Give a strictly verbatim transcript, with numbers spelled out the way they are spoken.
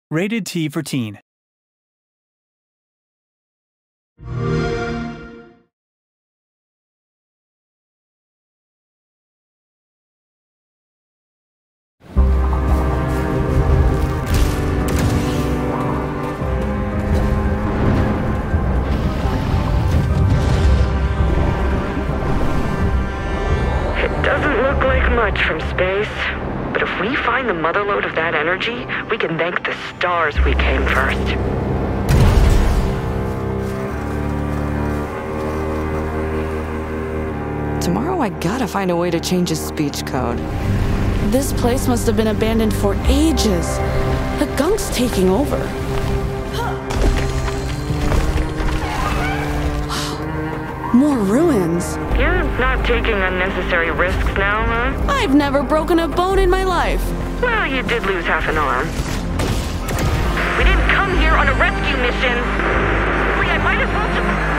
Rated T for Teen. Doesn't look like much from space, but if we find the motherlode of that energy, we can thank the stars we came first. Tomorrow I gotta find a way to change his speech code. This place must have been abandoned for ages. The Gunk's taking over. Wow. More ruins. You're not taking unnecessary risks now, huh? I've never broken a bone in my life. Well, you did lose half an arm. We didn't come here on a rescue mission. Really, I might as well just...